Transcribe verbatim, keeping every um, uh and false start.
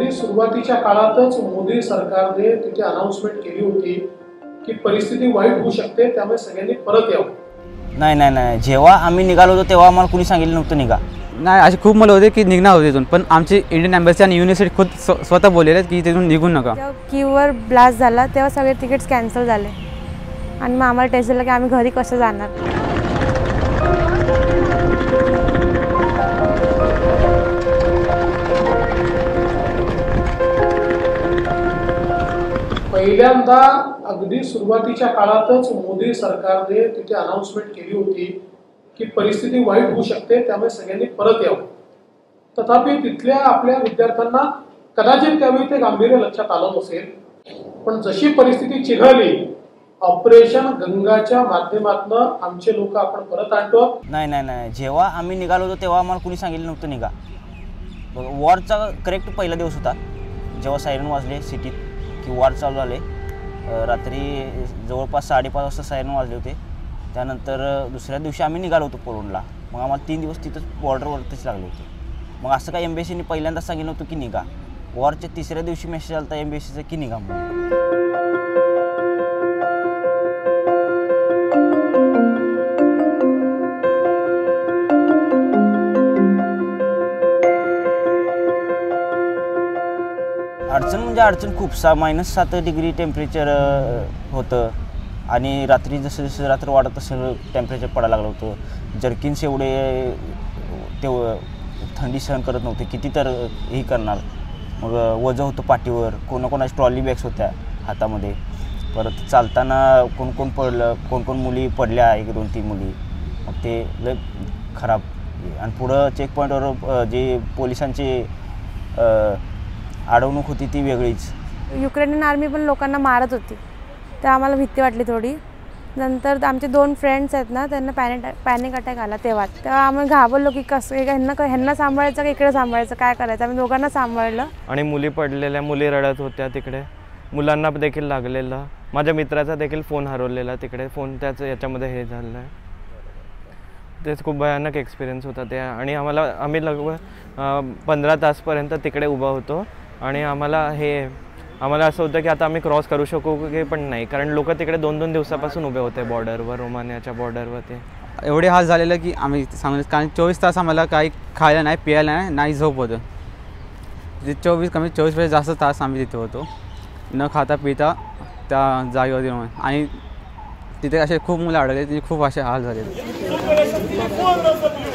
अगदी सुरुवातीच्या काळातच मोदी सरकारने तिथे अनाउन्समेंट केली होती की परिस्थिती वाईट होऊ शकते, त्यामुळे सगळ्यांनी परत यावं. नाही नाही नाही जेव्हा आम्ही निघालो होतो तेव्हा आम्हाला कुणी सांगितलं नव्हतं निघा. नाही, असे खूप मुलं होते की निघणार होते तिथून, पण आमची इंडियन एम्बसी आणि युनिव्हर्सिटी खुद स्वतः बोललेले की तिथून निघू नका. जेव्हा कीवर ब्लास्ट झाला तेव्हा सगळे तिकीट्स कॅन्सल झाले आणि मग आम्हाला टेस्ट झालं की आम्ही घरी कसं जाणार. पहिल्यांदा अगदी सुरुवातीच्या काळातच मोदी सरकारने तिथे अनाउन्समेंट केली होती की परिस्थिती वाईट होऊ शकते, त्यामुळे सगळ्यांनी परत यावं. तथापि तिथल्या आपल्या विद्यार्थ्यांना कदाचित त्यावेळी ते गांभीर्य लक्षात आलं नसेल, पण जशी परिस्थिती चिघळली ऑपरेशन गंगाच्या माध्यमातून आमचे लोक आपण परत आणतो. नाही नाही नाही जेव्हा आम्ही निघालो होतो तेव्हा आम्हाला कुणी सांगितलं नव्हतं निघा. वॉरचा करेक्ट पहिला दिवस होता जेव्हा सायरन वाजले सिटीत की वॉर चालू झाले. रात्री जवळपास साडेपाच वाजता सायरन वाजले होते. त्यानंतर दुसऱ्या दिवशी आम्ही निघालो होतो पोलंडला. मग आम्हाला तीन दिवस तिथंच बॉर्डरवरतीच लागले होते. मग असं काय एम्बेसीने पहिल्यांदा सांगितलं होतं की निघा. वॉरच्या तिसऱ्या दिवशी मेसेज आला होता एम्बेसीचा की निघा म्हणून. अडचण म्हणजे अडचण खूप सा मायनस सात डिग्री टेम्परेचर होतं आणि रात्री जसं जसं रात्र वाढत तसं टेम्परेचर पडायला लागलं होतं. जर्किन्स एवढे ते थंडी सहन करत नव्हते, किती तर हे करणार. मग वजं होतं पाठीवर, कोणाकोणाच्या ट्रॉली बॅग्स होत्या हातामध्ये. परत चालताना कोण कोण पडलं, कोण कोण मुली पडल्या, एक दोन तीन मुली. मग ते लय खराब. आणि पुढं चेक पॉईंटवर जे पोलिसांचे अडवणूक होती ती वेगळीच. युक्रेनियन आर्मी पण लोकांना मारत होती, तर आम्हाला भीती वाटली थोडी. नंतर आमचे दोन फ्रेंड्स आहेत ना, त्यांना पॅनिक पॅनिक अटॅक आला तेव्हा. तेव्हा आम्ही घाबरलो की कसं ह्यांना ह्यांना सांभाळायचं का इकडे सांभाळायचं, काय करायचं. आम्ही दोघांना सांभाळलं. आणि मुली पडलेल्या, मुली रडत होत्या तिकडे. मुलांना देखील लागलेलं. माझ्या मित्राचा देखील फोन हरवलेला तिकडे. फोन त्याचं याच्यामध्ये हे झालं आहे. तेच खूप भयानक एक्सपिरियन्स होता ते. आणि आम्हाला आम्ही लगभग पंधरा तासपर्यंत तिकडे उभा होतो आणि आम्हाला हे आम्हाला असं होतं की आता आम्ही क्रॉस करू शकू की पण नाही, कारण लोक तिकडे दोन दोन दिवसापासून उभे होते बॉर्डरवर, रोमानियाच्या बॉर्डरवर. ते एवढे हाल झालेलं की आम्ही सांगू, कारण चोवीस तास आम्हाला काही खायला नाही, प्यायला नाही, नाही झोप होतं. जे चोवीस कमी चोवीसपेक्षा जास्त तास आम्ही तिथे होतो न खाता पिता त्या जागेवरती. आणि तिथे असे खूप मुलं अडकले, तिथे खूप असे हाल झाले.